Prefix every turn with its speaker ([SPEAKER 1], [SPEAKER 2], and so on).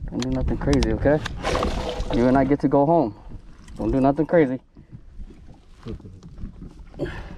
[SPEAKER 1] Don't do nothing crazy, okay? You and I get to go home. Don't do nothing crazy.